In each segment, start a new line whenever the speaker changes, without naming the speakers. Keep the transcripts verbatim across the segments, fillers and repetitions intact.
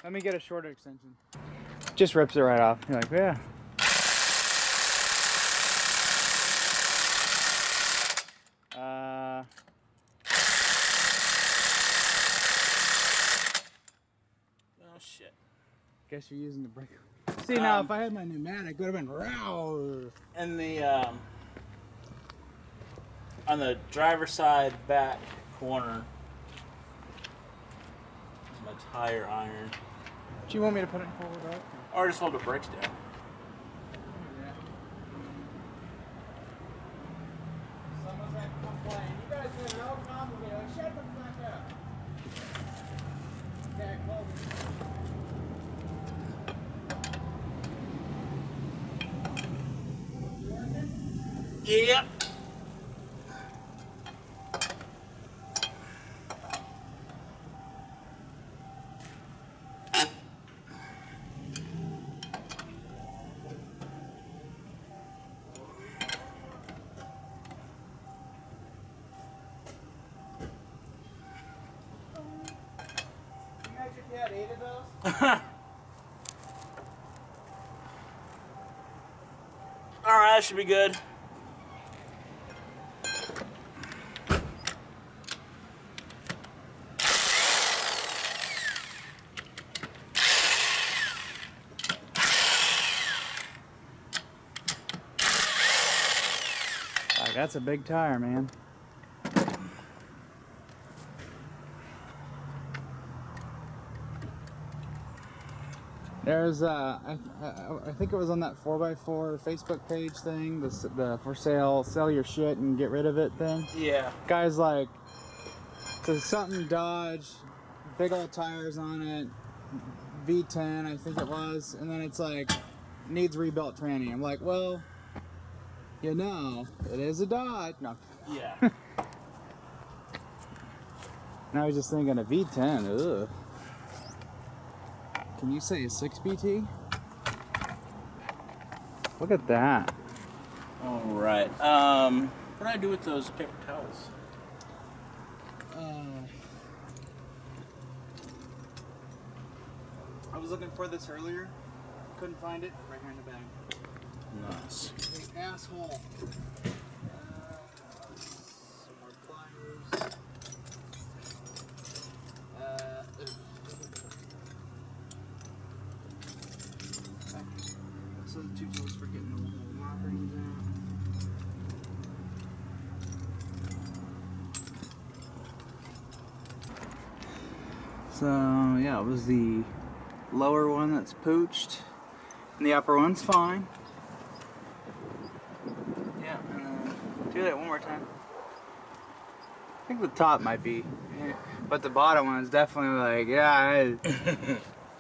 Let me get a shorter extension. Just rips it right off. You're like, yeah. Uh,
oh shit.
Guess you're using the brake. See, now um, if I had my pneumatic, it would have been row.
And the um, on the driver's side back corner is my tire iron.
Do you want me to put it forward up?
Or just hold the brakes down.
Yeah. Someone's gonna complain. You guys are no complicated. Shut the fuck up. Okay, close it.
Yep.
You had eight of those?
Alright, that should be good.
Like, that's a big tire, man. There's, uh, I, I, I think it was on that four by four Facebook page thing, the, the for sale, sell your shit and get rid of it thing.
Yeah.
Guys like, so something Dodge, big old tires on it, V ten I think it was, and then it's like, needs rebuilt tranny. I'm like, well, you know, it is a Dodge. No.
Yeah.
And I was just thinking a V ten, ugh. Can you say a six B T? Look at that.
Alright. Um, what do I do with those paper towels?
Uh, I was looking for this earlier. Couldn't find it. Right here in the bag.
Nice.
Hey, asshole. Uh, some more pliers. Uh, So the two tools for getting the little knob rings out. So yeah, it was the lower one that's pooched, and the upper one's fine. Yeah, and then do that one more time. I think the top might be, but the bottom one is definitely like, yeah. I,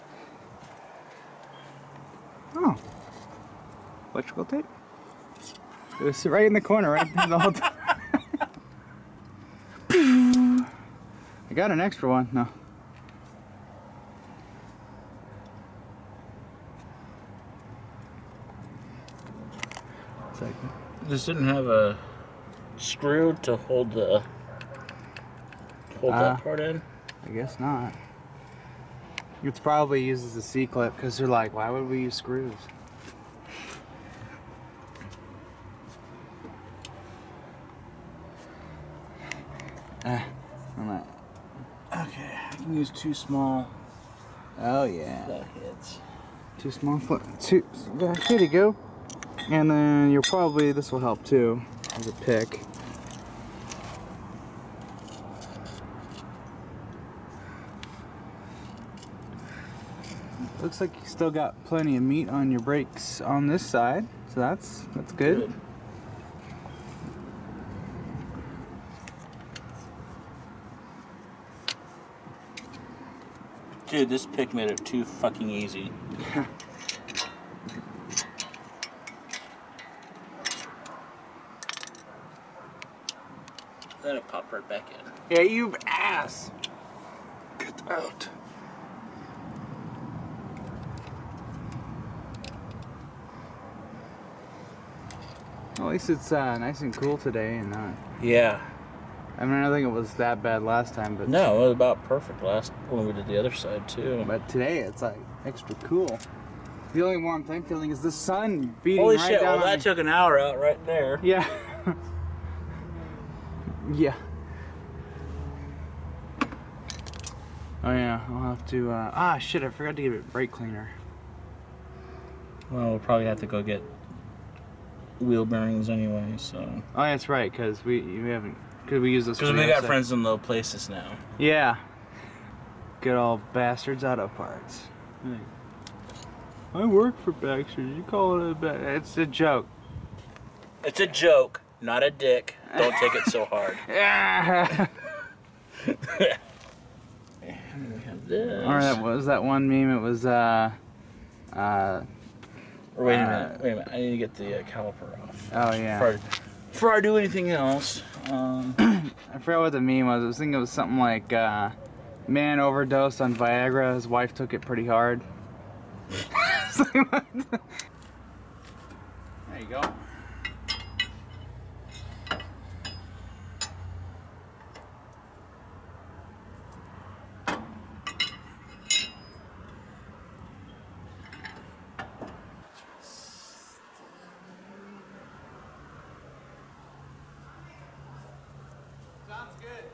oh. Electrical tape? It was right in the corner, right there the whole time. I got an extra one. No. Second.
This didn't have a screw to hold the hold uh, that part in?
I guess not. It's probably used as a C-clip because they're like, why would we use screws? Ah, on that.
Okay, I can use two small.
Oh yeah.
That hits.
Two small foot. Two. There you go. And then you'll probably, this will help too, as a pick. Looks like you still got plenty of meat on your brakes on this side, so that's that's good. good.
Dude, this pick made it too fucking easy. Then it popped right back in.
Yeah, you ass. Get out. At least it's uh, nice and cool today and not.
Yeah.
I mean, I don't think it was that bad last time, but
no, it was about perfect last when we did the other side too.
But today it's like extra cool. The only warmth I'm feeling is the sun beating
Holy
right
shit!
down
Well,
on
that
me.
took an hour out right there.
Yeah. Yeah. Oh yeah, I'll have to. Uh, ah, shit! I forgot to give it brake cleaner.
Well, we'll probably have to go get wheel bearings anyway. So.
Oh, that's right, cause we we haven't. Could we use this?
Because we got friends in low places now.
Yeah. Good old bastards auto parts. Like, I work for Baxter. You call it a ba It's a joke.
It's a joke, not a dick. Don't take it so hard.
Yeah.
And we have this.
Or that was that one meme. It was uh, uh.
Or wait a
uh,
minute. Wait a minute. I need to get the uh, caliper off.
Oh yeah.
Before I, before I do anything else. Um,
I forgot what the meme was. I was thinking it was something like, uh, man overdosed on Viagra. His wife took it pretty hard. There you go. Sounds good.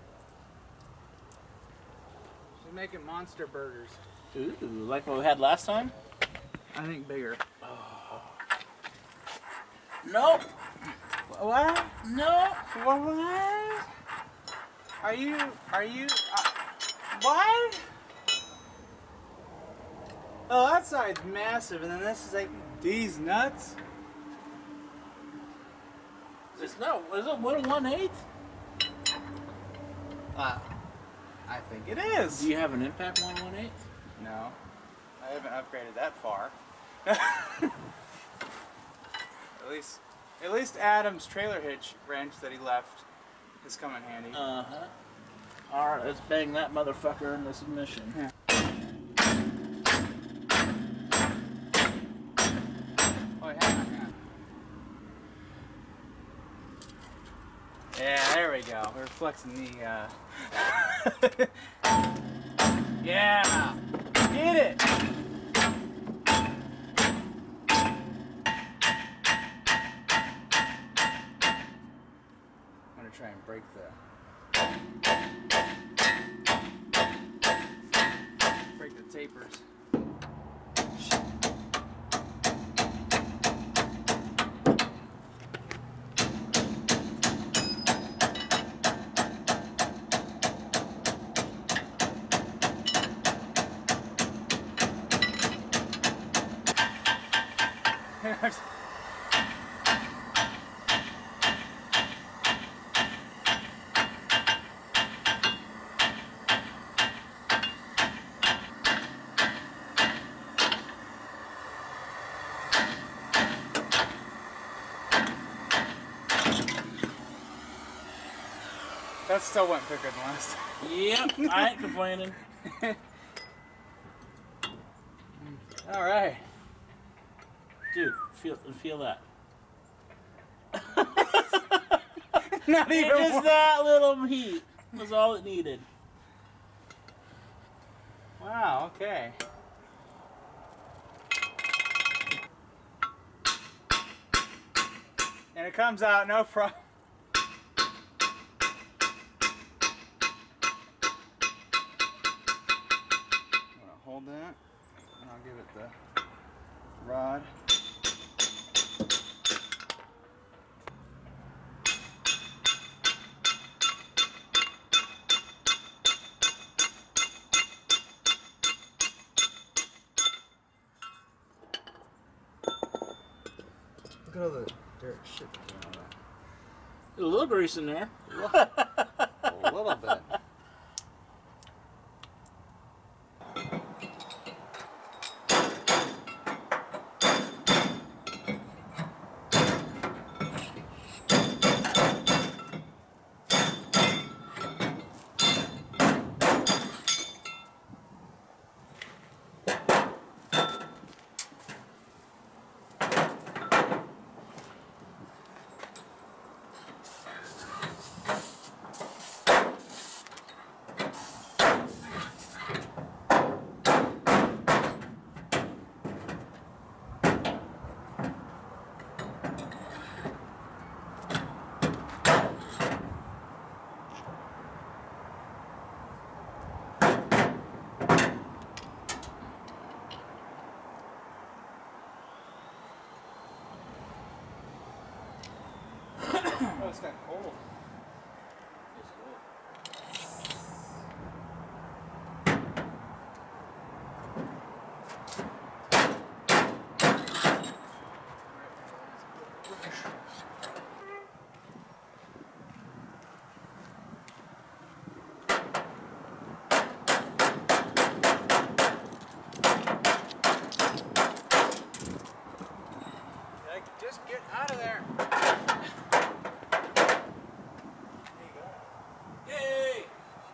She's making monster burgers.
ooh, like what we had last time?
I think bigger.
Nope.
What?
No.
What? Are you? Are you? Uh, what? Oh, that side's massive, and then this is like these nuts.
It's no. Is it one one eighth?
Uh, I think it is.
Do you have an impact one one eighth?
No, I haven't upgraded that far. At least, at least Adam's trailer hitch wrench that he left is coming handy.
Uh huh. All right, let's bang that motherfucker into submission.
Yeah. Oh yeah, yeah. Yeah, there we go. We're flexing the. Uh... yeah, get it. Try and break the break the tapers. That still went quicker than last time.
Yep, I ain't complaining.
All right.
Dude, feel feel that.
Not even
just
more.
that little heat was all it needed.
Wow, okay. And it comes out no problem. Hold that, and I'll give it the rod. Look at all the dirt shit on that.
A little grease in there.
A little bit. Oh, it's got cold. Just get out of there. There you go. Yay!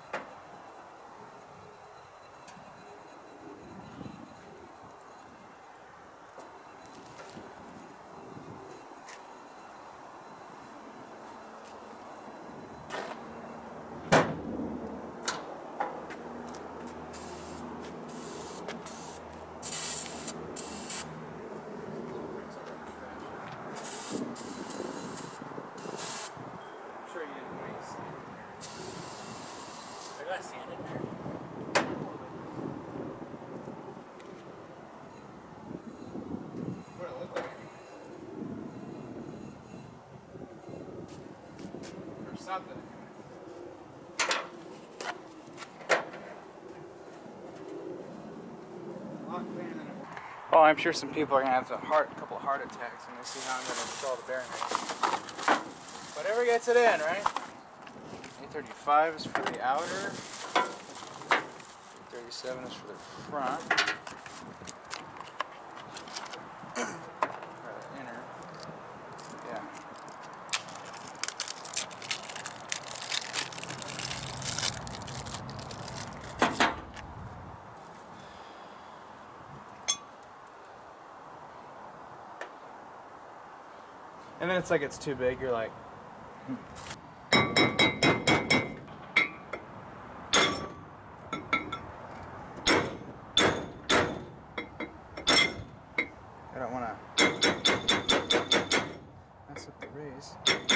Something. Oh, I'm sure some people are gonna have a heart, a couple of heart attacks when they see how I'm gonna install the bearing. Whatever gets it in, right? A thirty-five is for the outer. A thirty-seven is for the front. Or the inner. Yeah. And then it's like it's too big, you're like, hmm. I don't want to mess up the race.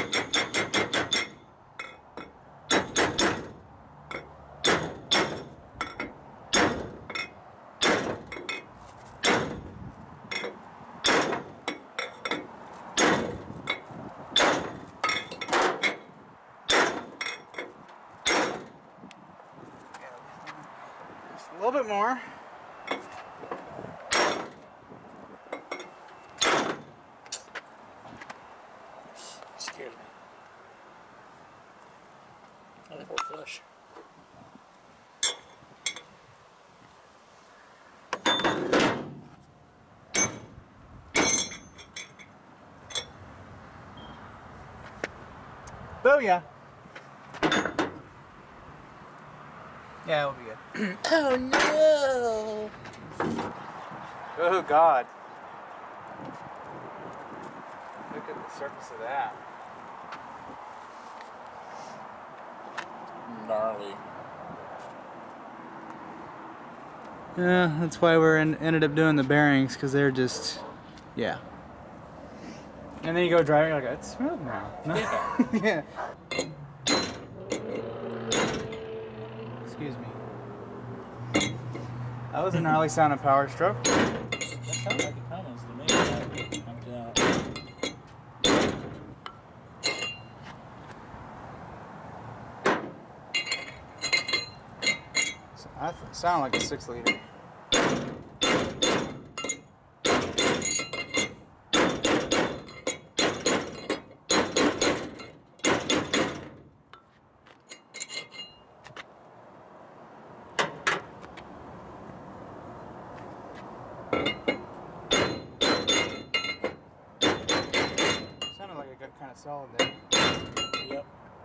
A little bit more.
Scared me. I think we're flush.
Booyah! Yeah, it'll be good.
Oh no!
Oh God. Look at the surface of that.
Gnarly.
Yeah, that's why we in, ended up doing the bearings, because they're just, yeah. And then you go driving, you're like, it's smooth now.
Yeah.
Yeah. Excuse me. That was a gnarly sound of power stroke.
That sounds like a Cummins to me. Out.
So I th sound like a six liter. Sounded like it got kind of solid there.
Yep.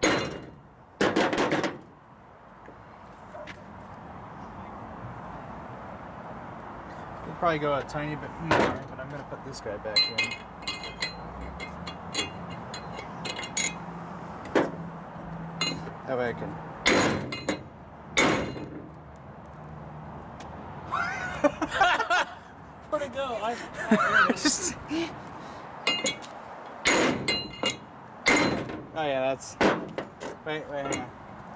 We'll probably go a tiny bit more, but I'm going to put this guy back in. That way I can...
Where'd it go? I, I
Just... Oh yeah, that's... Wait, wait, hang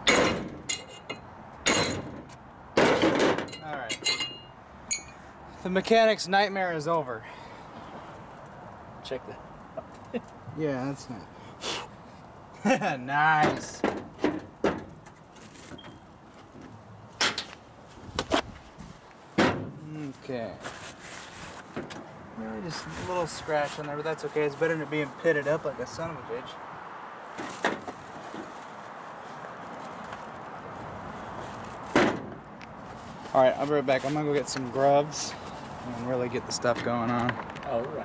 on. Alright. The mechanic's nightmare is over.
check that.
Yeah, that's not... Nice. Okay. Maybe just a little scratch on there, but that's okay. It's better than it being pitted up like a son of a bitch. Alright, I'll be right back. I'm gonna go get some gloves and really get the stuff going on.
Alright.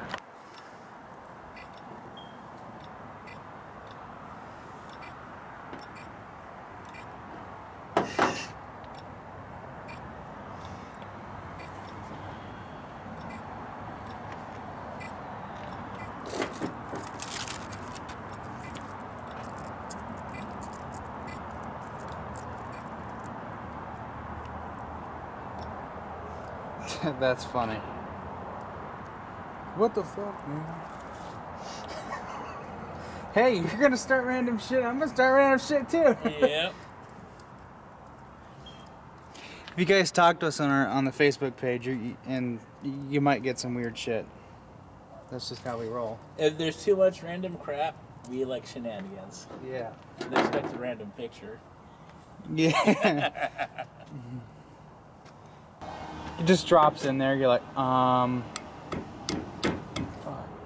That's funny. What the fuck, man? Hey, you're gonna start random shit. I'm gonna start random shit too.
Yep.
If you guys talk to us on our on the Facebook page, you, and you might get some weird shit. That's just how we roll.
If there's too much random crap, we like shenanigans.
Yeah.
They expect a random picture.
Yeah. It just drops in there. You're like, um. Fuck.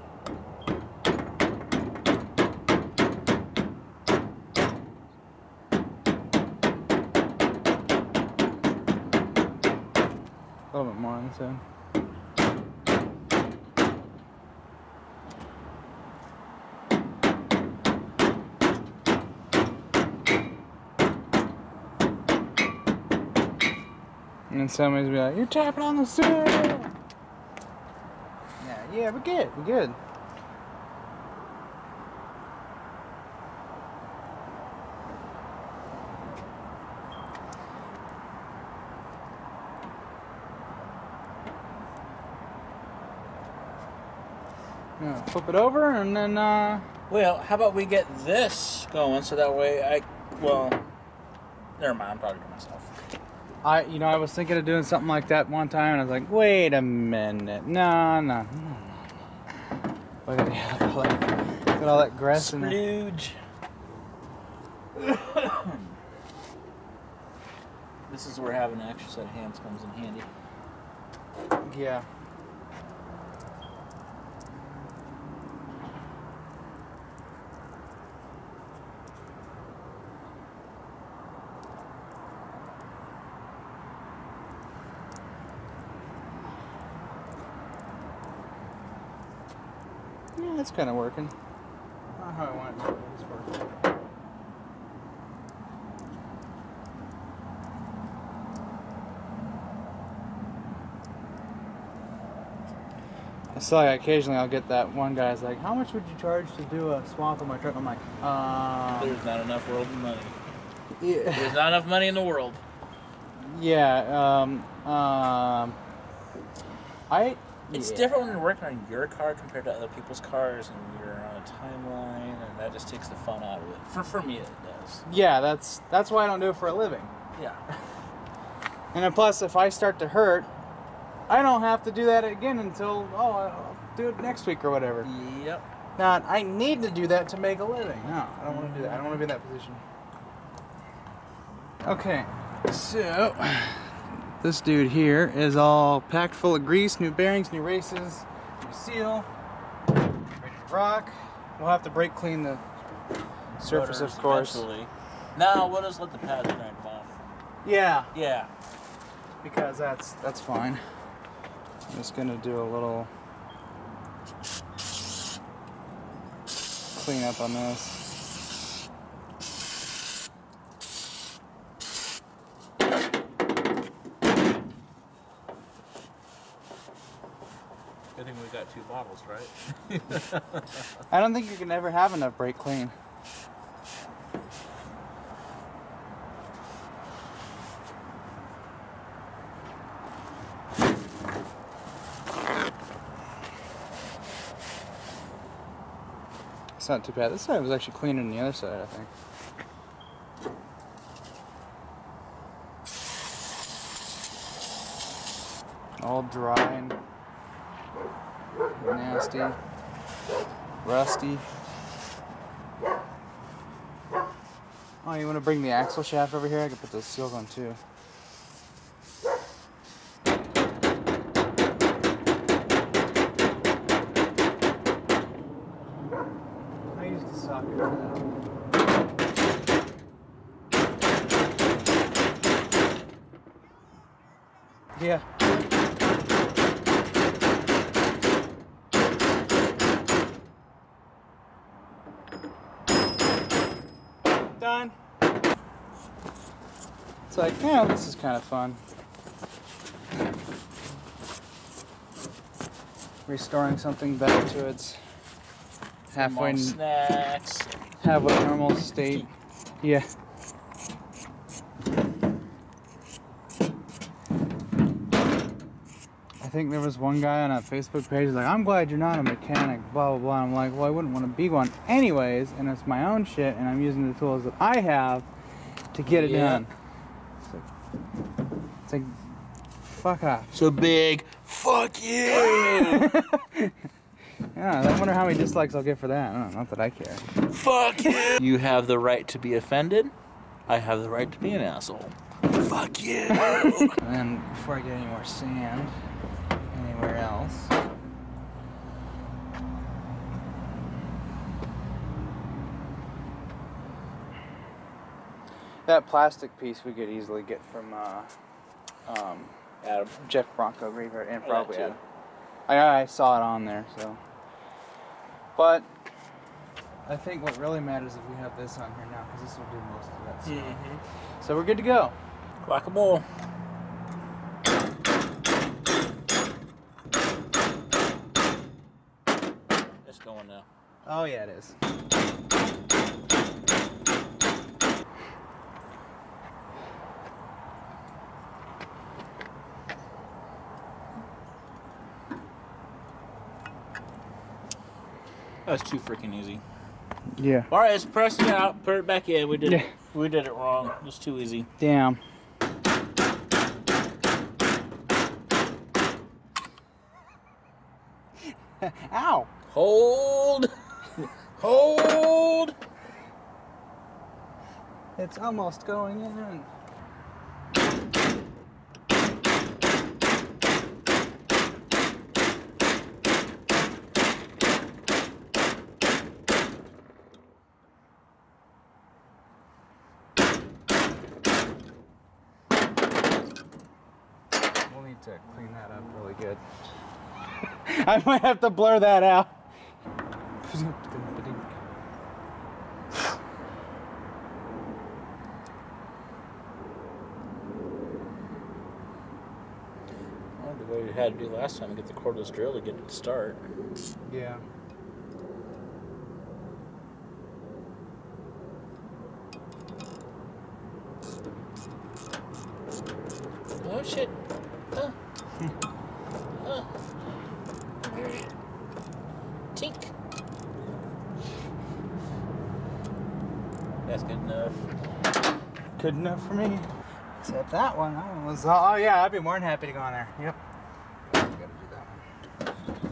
A little bit more on this end. And then somebody's be like, "You're tapping on the seal." Yeah, yeah, we're good. We're good. Yeah, flip it over and then. Uh...
Well, how about we get this going so that way I, well, never mind. I'm probably doing myself.
I, you know, I was thinking of doing something like that one time, and I was like, wait a minute, no, no, no. Look at all that, look at all that grass in there.
Splooge. This is where having an extra set of hands comes in handy.
Yeah. Yeah, that's kind of working. Not how I want it to be, it's working. I saw occasionally I'll get that one guy's like, how much would you charge to do a swap on my truck? I'm like, um...
There's not enough world money.
Yeah.
There's not enough money in the world.
Yeah, um, um... I...
It's
yeah.
different when you're working on your car compared to other people's cars, and you're on a timeline, and that just takes the fun out of it. For for me, it does.
Yeah, that's that's why I don't do it for a living.
Yeah.
And then plus, if I start to hurt, I don't have to do that again until, oh, I'll do it next week or whatever.
Yep.
Now, I need to do that to make a living. No, I don't want to do that. I don't want to be in that position. Okay, so this dude here is all packed full of grease, new bearings, new races, new seal, ready to rock. We'll have to brake clean the surface,
Motors
of course.
Eventually. Now we'll just let the pads grind off.
Yeah,
Yeah.
because that's that's fine. I'm just gonna do a little clean up on this.
Good thing we got two bottles, right?
I don't think you can ever have enough brake clean. It's not too bad. This side was actually cleaner than the other side, I think. All dry and nasty, rusty. Oh, you want to bring the axle shaft over here? I can put those seals on too. I used the socket for that. Yeah. Done. It's like, yeah, this is kind of fun. Restoring something back to its halfway
snacks.
Halfway normal state. Yeah. I think there was one guy on a Facebook page like, I'm glad you're not a mechanic, blah, blah, blah. I'm like, well, I wouldn't want to be one anyways, and it's my own shit, and I'm using the tools that I have to get it
yeah.
done. It's like, it's like, fuck off.
So big, fuck you!
Yeah, I wonder how many dislikes I'll get for that. I don't know, not that I care.
Fuck you! You have the right to be offended. I have the right to be an asshole. Fuck you!
And then, before I get any more sand anywhere else, that plastic piece we could easily get from uh, um,
Adam.
Jeff Bronco Graveyard, and probably
Yeah,
Adam. I, I saw it on there, so. But I think what really matters is if we have this on here now, because this will do most of that stuff.
Mm-hmm.
So we're good to go.
Guacamole. It's going now.
Oh yeah, it is.
That was too freaking easy.
Yeah.
All right, let's press it out. Put it back in. We did.
Yeah.
It. We did it wrong. It was too easy.
Damn. Ow.
Hold. Hold.
It's almost going in. We'll need to clean that up really good. I might have to blur that out.
Well, the way we had to do last time, get the cordless drill to get it to start.
Yeah.
Oh shit. Huh. Huh. Tink. That's good enough.
Good enough for me. Except that one. That one was. Oh yeah, I'd be more than happy to go on there. Yep. Gotta do that one.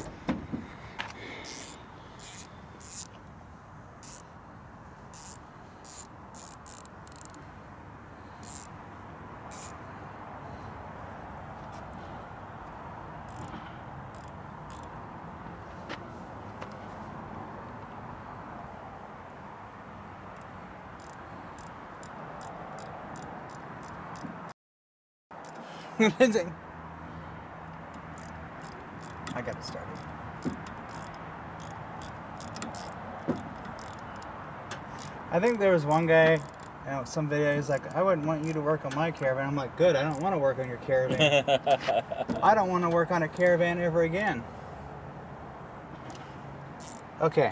Amazing. I got it started. I think there was one guy, you know, some video, he's like, I wouldn't want you to work on my caravan. I'm like, good, I don't want to work on your caravan. I don't want to work on a caravan ever again. Okay.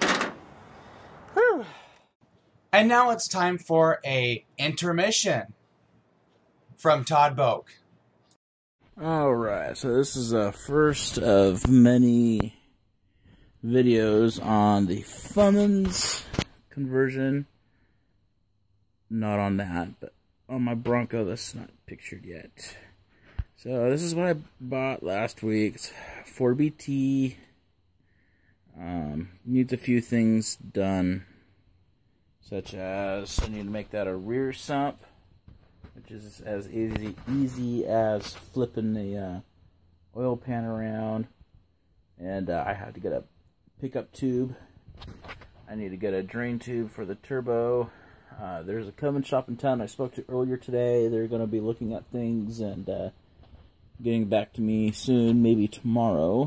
Whew. And now it's time for a intermission from Todd Boak.
Alright, so this is a first of many videos on the Cummins conversion. Not on that, but on my Bronco that's not pictured yet. So this is what I bought last week. It's four B T. Um, needs a few things done. such as I need to make that a rear sump, which is as easy easy as flipping the uh, oil pan around, and uh, I had to get a pickup tube. I need to get a drain tube for the turbo. Uh, there's a Cummins shop in town I spoke to earlier today. They're going to be looking at things and uh, getting back to me soon, maybe tomorrow.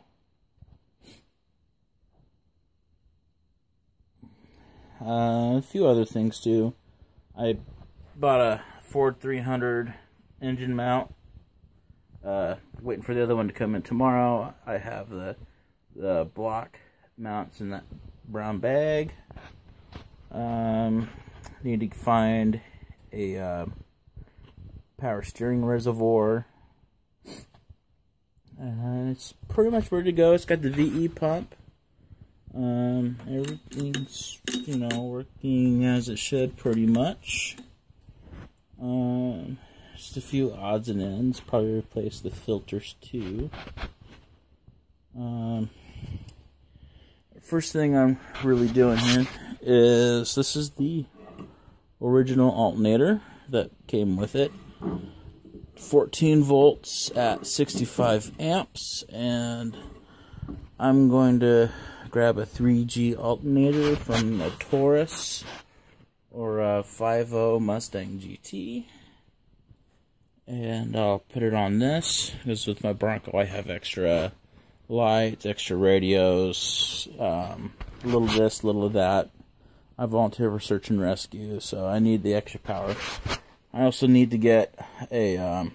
Uh, a few other things too. I bought a Ford three hundred engine mount. Uh, waiting for the other one to come in tomorrow. I have the the block mounts in that brown bag. Um, need to find a uh, power steering reservoir. Uh, it's pretty much ready to go. It's got the V E pump. Um, everything's, you know, working as it should pretty much. Um, just a few odds and ends. Probably replace the filters too. Um, first thing I'm really doing here is, this is the original alternator that came with it. fourteen volts at sixty-five amps, and I'm going to grab a three G alternator from a Taurus or a five oh Mustang G T, and I'll put it on this, because with my Bronco I have extra lights, extra radios, um, a little of this, a little of that. I volunteer for search and rescue, so I need the extra power. I also need to get a um,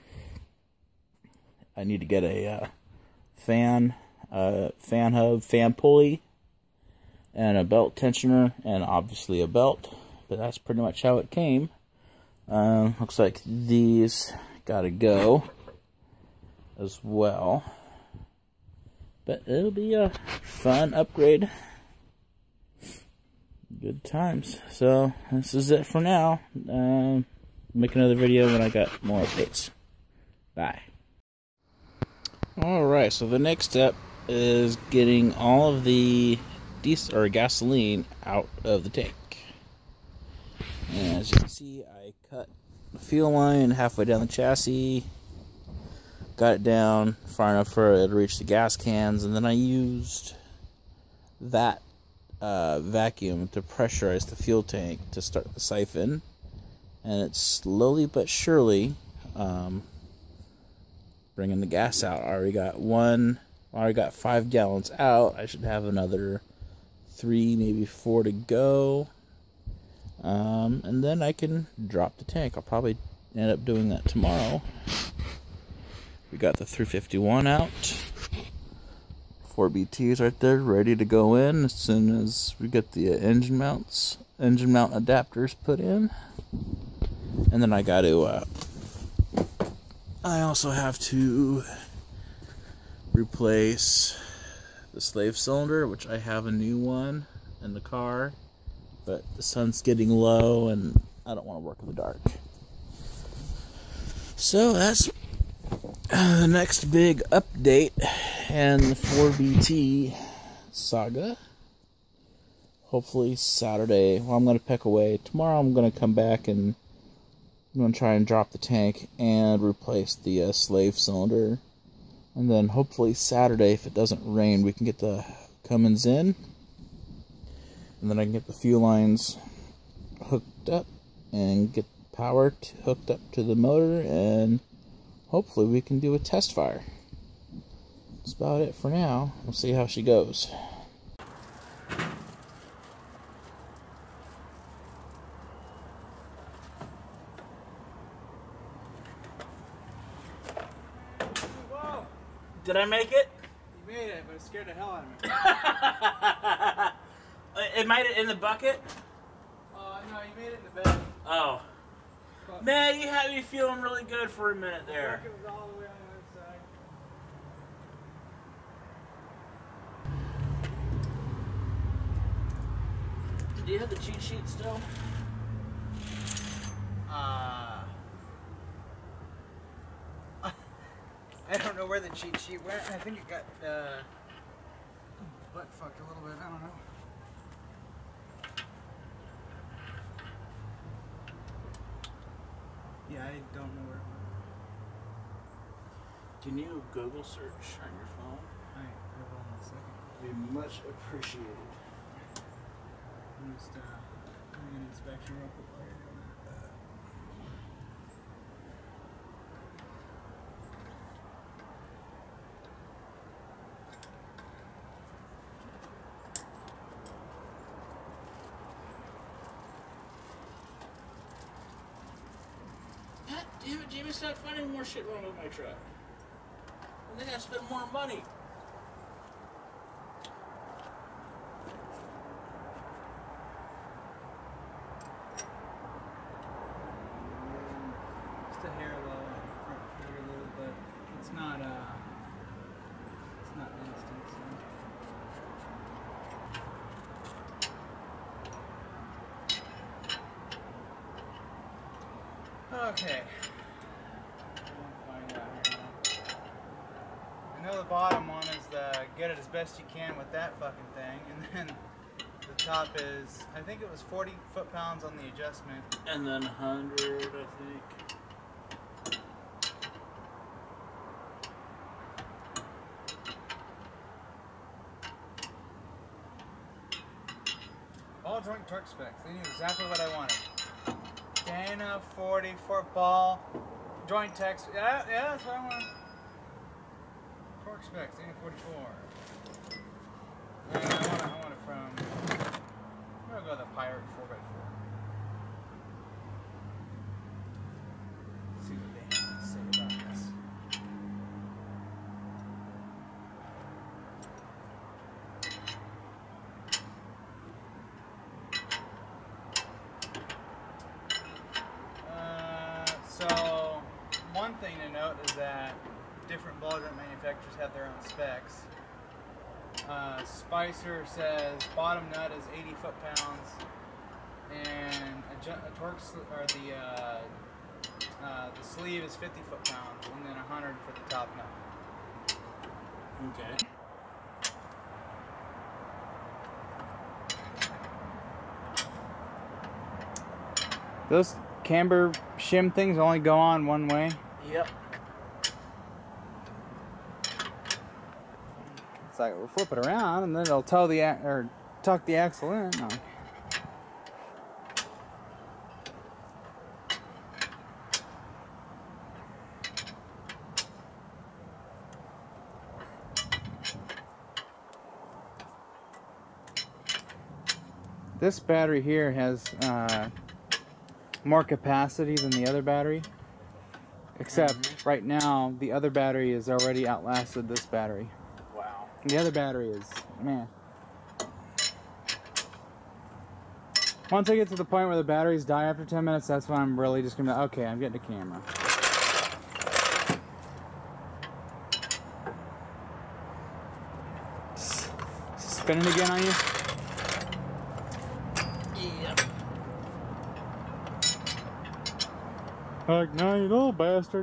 I need to get a uh, fan, uh, fan hub, fan pulley, and a belt tensioner, and obviously a belt. But that's pretty much how it came. Um, looks like these gotta go as well. But it'll be a fun upgrade. Good times. So this is it for now. Um, make another video when I got more updates. Bye. Alright, so the next step is getting all of the diesel or gasoline out of the tank. And as you can see, I cut the fuel line halfway down the chassis, got it down far enough for it to reach the gas cans, and then I used that uh, vacuum to pressurize the fuel tank to start the siphon. And it's slowly but surely um, bringing the gas out. I already got one, I already got five gallons out. I should have another three, maybe four to go. Um, and then I can drop the tank. I'll probably end up doing that tomorrow. We got the three fifty-one out. Four B Ts right there, ready to go in as soon as we get the engine mounts, engine mount adapters put in. And then I got to, uh, I also have to replace the slave cylinder, which I have a new one in the car, but the sun's getting low and I don't want to work in the dark. So that's the next big update and the four B T saga. Hopefully Saturday. Well, I'm going to peck away. Tomorrow I'm going to come back and I'm going to try and drop the tank and replace the uh, slave cylinder. And then hopefully Saturday, if it doesn't rain, we can get the Cummins in. And then I can get the fuel lines hooked up and get power t hooked up to the motor. And hopefully we can do a test fire. That's about it for now. We'll see how she goes. Did I make it?
You made it, but it scared the hell out of me.
It made it in the bucket?
Oh, uh, no, you made it in the bed.
Oh. But man, you had me feeling really good for a minute there.
The bucket was all the way on the other side.
Do you have the cheat sheet still?
Uh... I don't know where the cheat sheet went. I think it got uh, butt fucked a little bit. I don't know. don't know where it went.
Can you Google search on your phone?
I, I will in a second.
Be much appreciated.
I'm just uh, doing an inspection real quick while you're doing that.
God damn it, Jamie, stop finding more shit wrong with my truck. I think I spent more money.
Just a hair low front here a little bit. It's not uh it's not instant, so. Okay. Find out here. I know the bottom one is the get it as best you can with that fucking thing, and then the top is, I think it was forty foot-pounds on the adjustment.
And then one hundred, I think.
Ball joint torque specs. They knew exactly what I wanted. Dana forty for ball joint text. Yeah, yeah, that's what I want. Torque specs. Dana forty-four. And I want it, I want it from. I'm gonna go with the Pirate four by four. See what they have to say about this. So, one thing to note is that different ball joint manufacturers have their own specs. Uh, Spicer says bottom nut is eighty foot-pounds, and a, a torque or the uh, uh, the sleeve is fifty foot-pounds, and then one hundred for the top nut.
Okay.
Those camber shim things only go on one way.
Yep.
It's like we'll flip it around and then it'll tow the or tuck the axle in. No. This battery here has uh, more capacity than the other battery, except mm-hmm. right now the other battery has already outlasted this battery.
Wow.
And the other battery is, man. Once I get to the point where the batteries die after ten minutes, that's when I'm really just gonna be like, okay, I'm getting a camera. Spinning again on you? Like, no, you little bastard.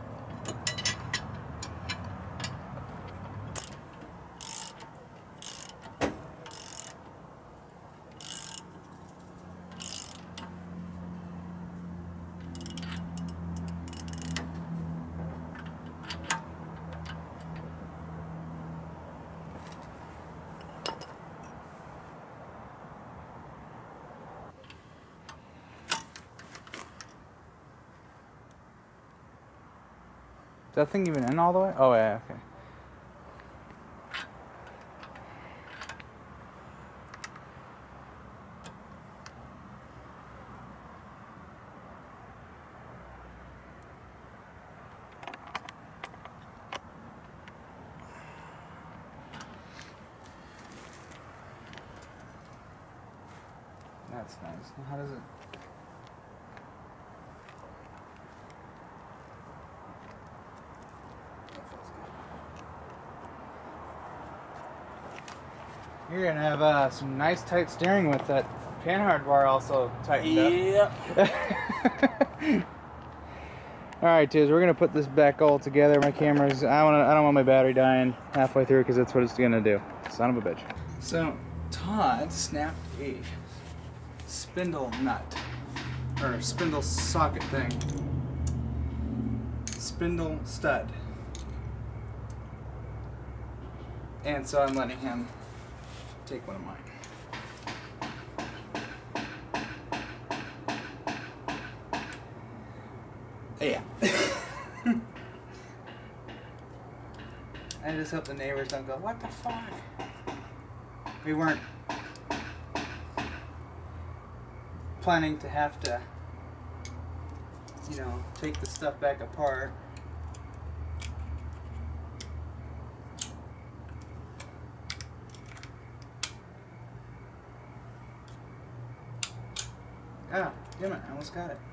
Is that thing even in all the way? Oh yeah, okay. That's nice. How does it? You're gonna have uh, some nice tight steering with that panhard bar also tightened
yep.
up. All right, dudes, we're gonna put this back all together. My camera's, I want I don't want my battery dying halfway through because that's what it's gonna do. Son of a bitch. So Todd snapped a spindle nut or spindle socket thing. spindle stud. And so I'm letting him take one of mine. Yeah. I just hope the neighbors don't go, what the fuck? We weren't planning to have to, you know, take the stuff back apart. Ah, damn it, I almost got it.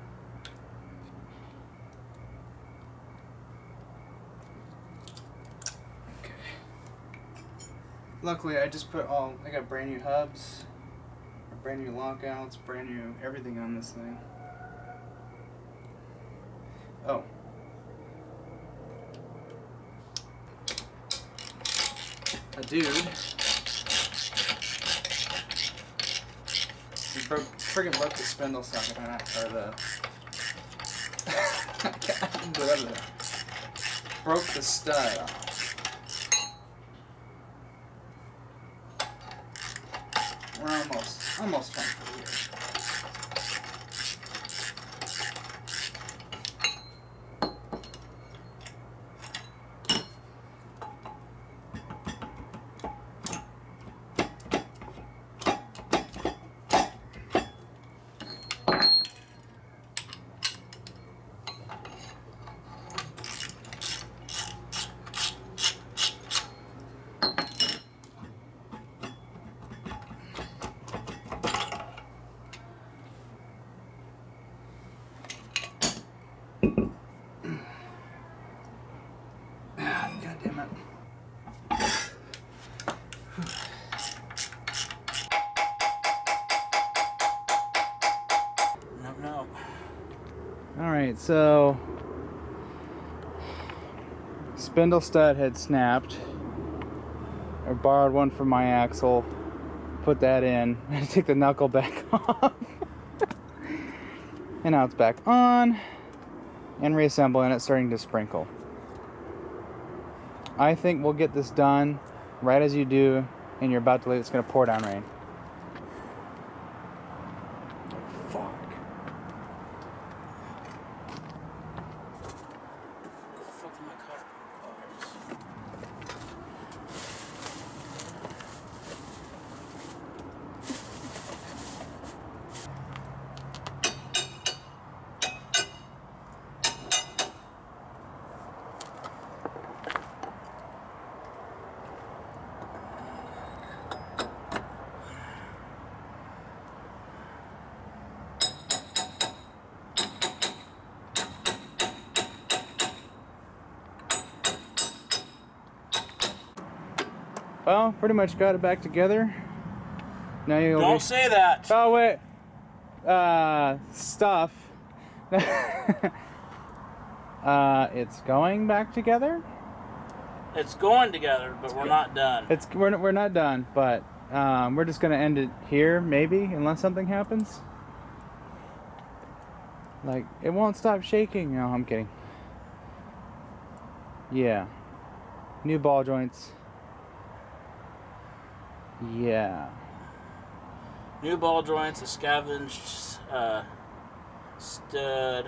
Okay. Luckily, I just put all, I got brand new hubs, brand new lockouts, brand new everything on this thing. Oh. A dude. He broke, friggin' broke the spindle socket on it, or the. I can't get rid of that. Broke the stud off. We're almost, almost done for the year. God damn it.
No, no.
Alright, so spindle stud had snapped. I borrowed one from my axle, put that in, I take the knuckle back off. And now it's back on and reassemble, and it's starting to sprinkle. I think we'll get this done right as you do, and you're about to leave. It's going to pour down rain.
Fuck. Fuck my car.
Well, pretty much got it back together. Now you'll
Don't
be...
say that.
Oh wait, uh, stuff. uh, it's going back together.
It's going together, but we're not done.
It's we're we're not done, but um, we're just gonna end it here, maybe, unless something happens. Like it won't stop shaking. No, I'm kidding. Yeah, new ball joints. Yeah.
New ball joints, a scavenged uh, stud.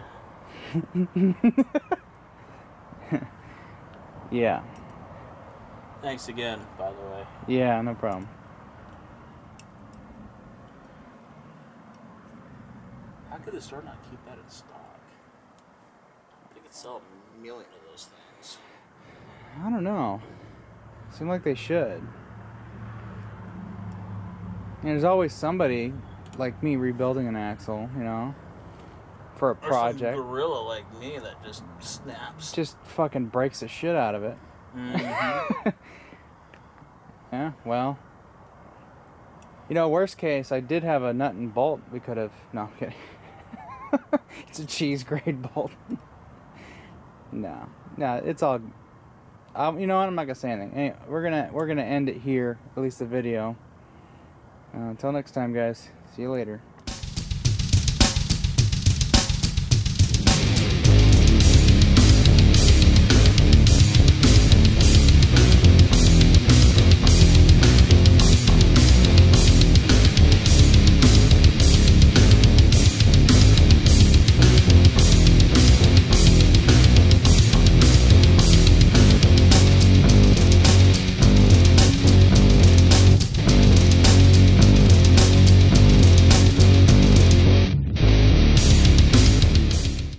Yeah.
Thanks again, by the way.
Yeah, no problem.
How could the store not keep that in stock? They could sell a million of those things.
I don't know. Seem like they should. And there's always somebody like me rebuilding an axle, you know, for a project.
Or some gorilla like me that just snaps.
Just fucking breaks the shit out of it.
Mm-hmm.
Yeah, well. You know, worst case, I did have a nut and bolt we could have... No, I'm kidding. It's a cheese grade bolt. No. No, it's all... Um, you know what? I'm not going to say anything. Anyway, we're going to we're gonna end it here, at least the video. Uh, until next time, guys. See you later.